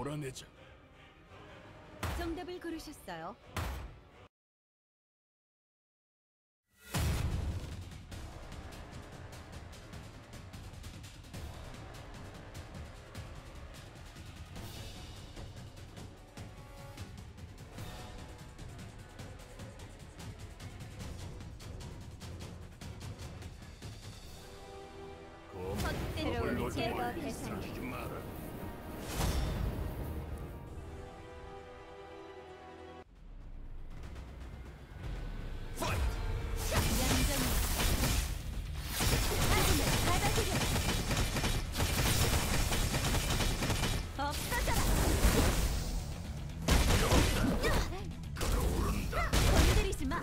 몰아내자. 정답을 고르셨어요. 새로운 제거 대상이 하지 마라. 얌전히 받아들여 없어져라. 건드리지 마.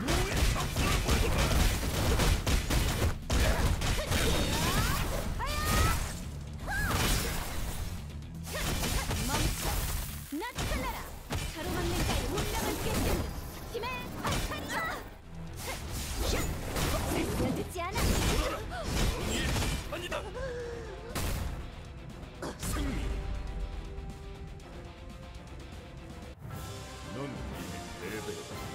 나타나라! 가로막는자의 운명을 깨뜨리는 힘의 발판이야! 늦지 않아! 정의의 심판이다. 승리. 넌 이미 패배다.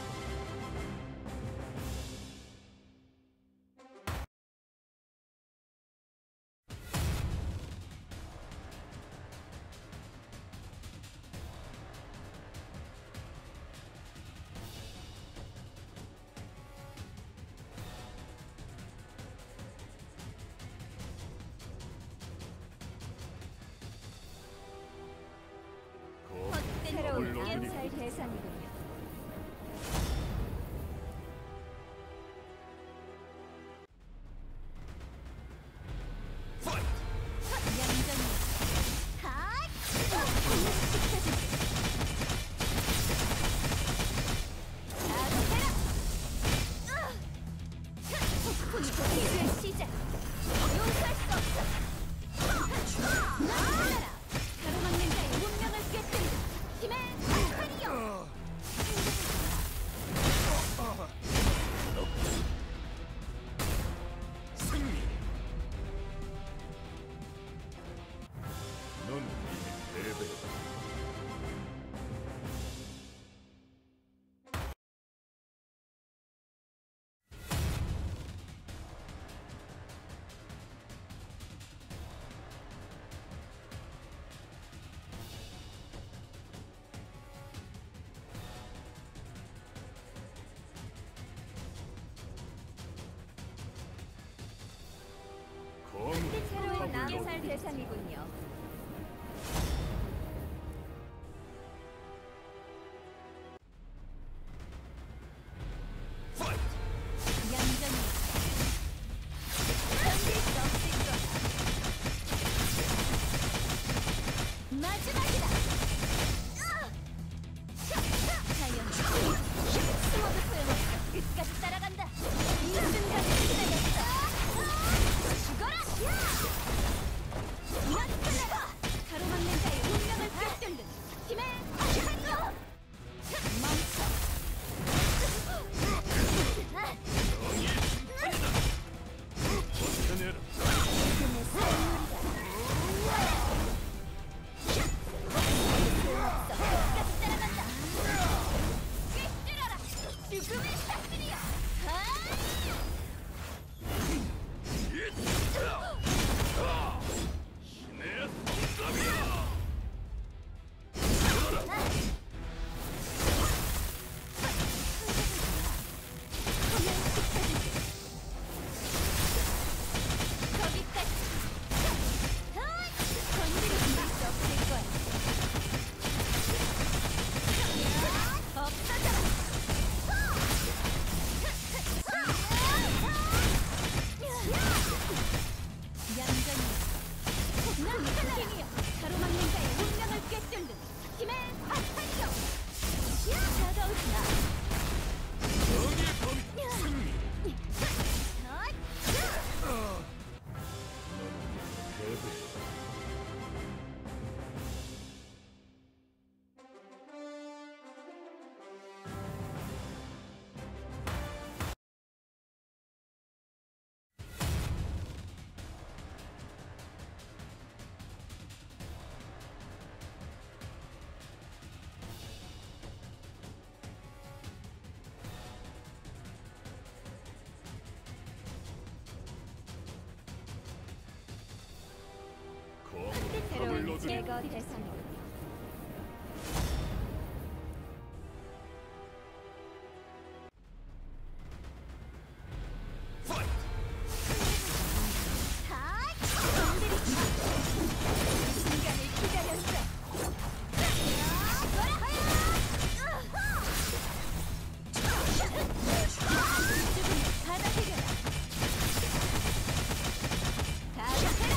새로운 겜살 대상이군요. 얌전히 폭풍이 기회의 시작. 용서할 수 없어. 나타나라. 가로막는 자의 운명을 깨뜨리는 힘의 발판이여. 승리. 넌 이미 패배다. 새로운 겜살 대상이군요. 얌전히 견딜 수 없을 거다. 마지막이다. 자연 스모드 소용없어. 끝까지 따라간다. 이 순간을 기다렸어. 죽어라! 나타나라! 제거 대상이군요. 파이트! 순간을 기다렸어. 받아들여라. 가격해라.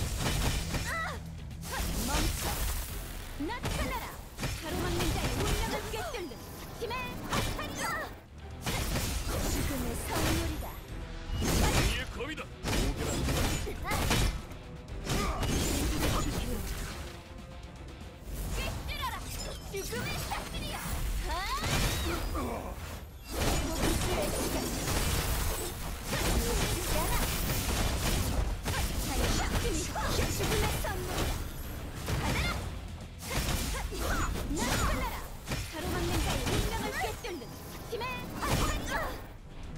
멈춰. 나타나라. 가로막는 자의 운명을 꿰뚫는 힘의 아타리야. 죽음의 선물이다. 승리의 거위다! 꿰뚫어라. 죽음의 사슬이야. 복수의 시간. 놓치지 않아. 죽음의 선물이다. 받아라. 나타나라. 가로막는 자의 운명을 꿰뚫는 힘의 아타리야.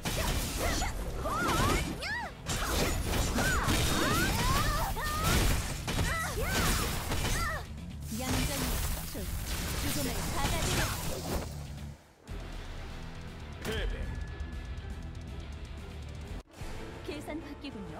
얌전히 죽음을 받아들여. 패배! 계산 바뀌군요.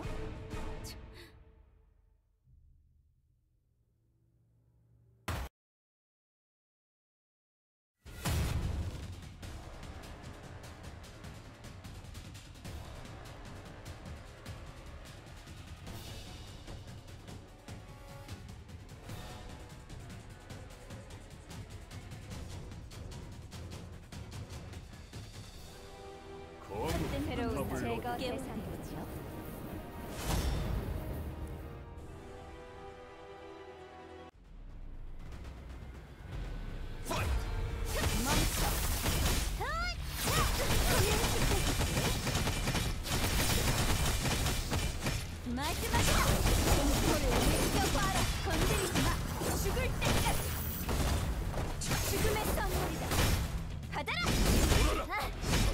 새로운 제거 대상이죠. 파이트! 멈춰. 마지막이다. 공포를 느껴봐라. 건드리지 마. 죽을 때까지. 죽음의 선물이다. 받아라. 돌아라!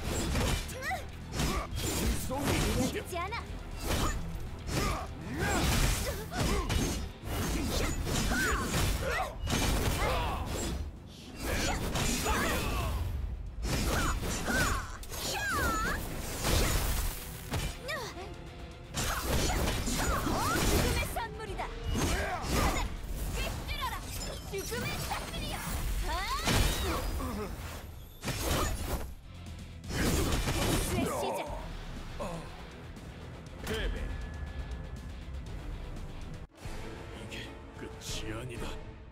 이러지 않아. 죽음의 선물이다. 받아. 꿰뚫어라. 죽음의 사슬이야. 복수의 시작. 패배! 이게 끝이 아니다.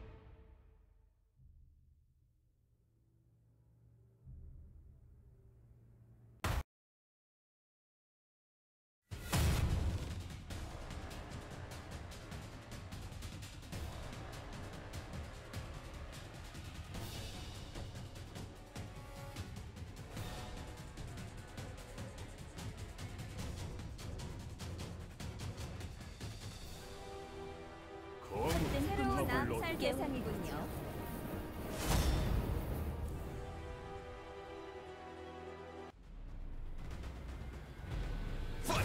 새로운 암살 대상이군요. 파이트!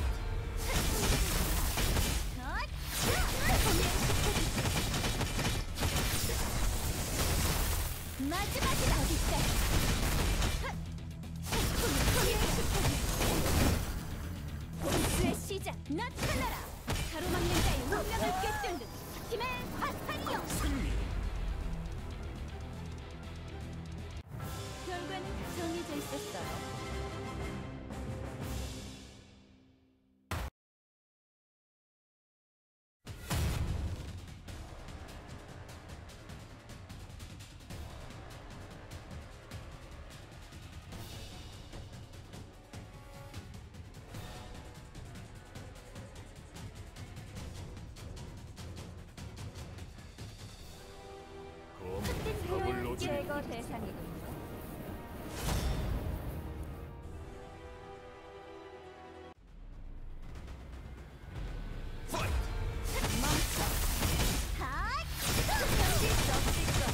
마지막이다. 어디까지? 복수의 시작. 나타나라. 가로막는 자의 운명을 꿰뚫는 힘의 아타리여. 승리! 결과는 정해져 있었어요. 검은 제거 대상이군요. 파이트! 멈춰. 견딜 수 없을 것.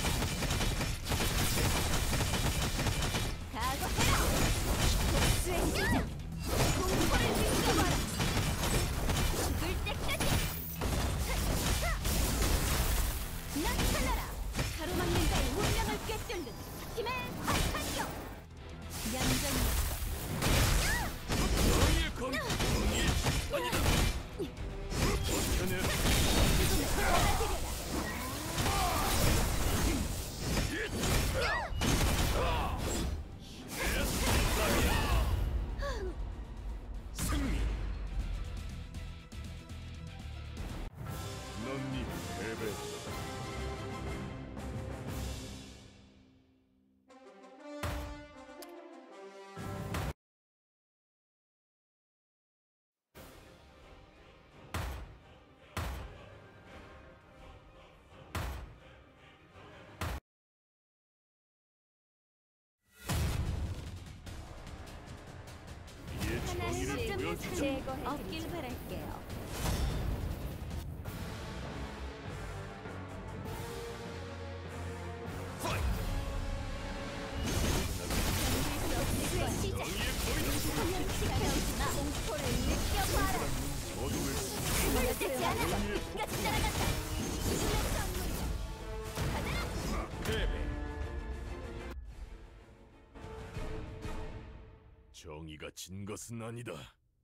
각오해라. 복수의 시작. 공포를 느껴봐라. 죽을 때까지. 당할 사람 없길 바랄게요. 파이트! 시작. 정의의 거위다! 지켜주마. 공포를 느껴봐라. 어둠을 물러지지 않아. 끝까지 따라간다. 죽음의 선물이다. 받아라. 패배! 정의가 진 것은 아니다.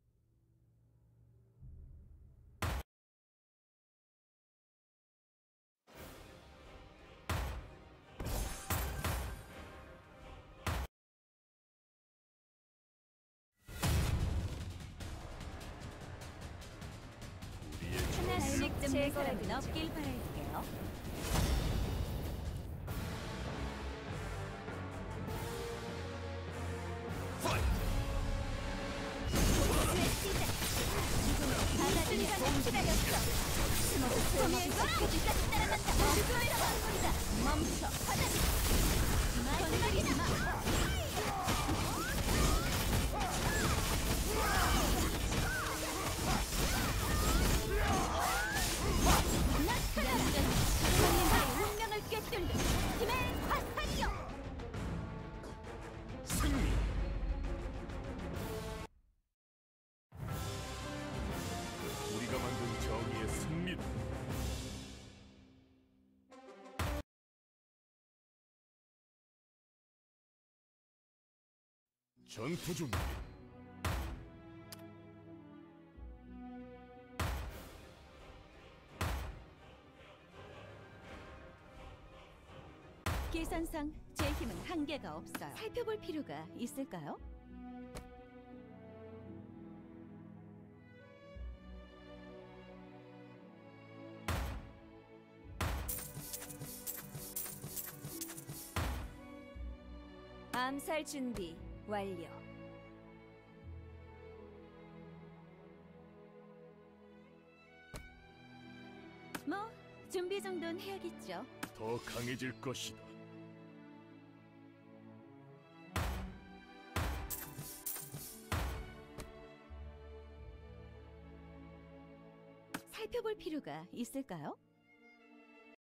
우리의 하나씩 제거라도 없길 바랄게요. 파이트! 받아들이 기다렸어. 숨어서 끝까지 따라간다. 죽음의 선물이다. 멈춰. 받아들이. 마지막이다. 나타나라. 선생님의 운명을 꿰뚫는 힘의 화살이여. 승리! 우리가 만든 정의의 승리다. 전투 준비. 계산상 제 힘은 한계가 없어요. 살펴볼 필요가 있을까요? 암살 준비 완료. 뭐 준비 정도는 해야겠죠. 더 강해질 것이다. 살펴볼 필요가 있을까요?